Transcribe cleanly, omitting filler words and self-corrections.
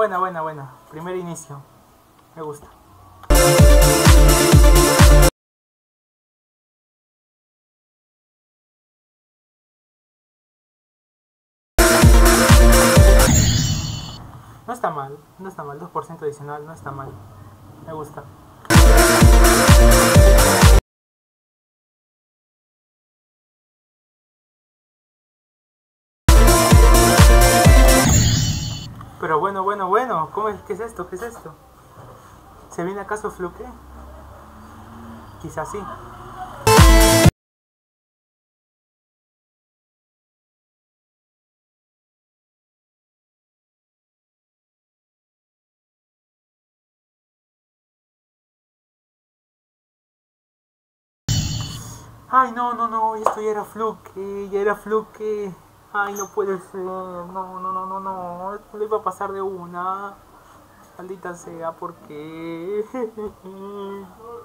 buena. Primer inicio. Me gusta. No está mal, 2% adicional, no está mal. Me gusta. Pero bueno. ¿Cómo es? ¿Qué es esto? ¿Se viene acaso Fluke? Quizás sí. Ay, no, esto ya era Fluke. Ay, no puede ser, no, esto le iba a pasar de una. Maldita sea, ¿por qué?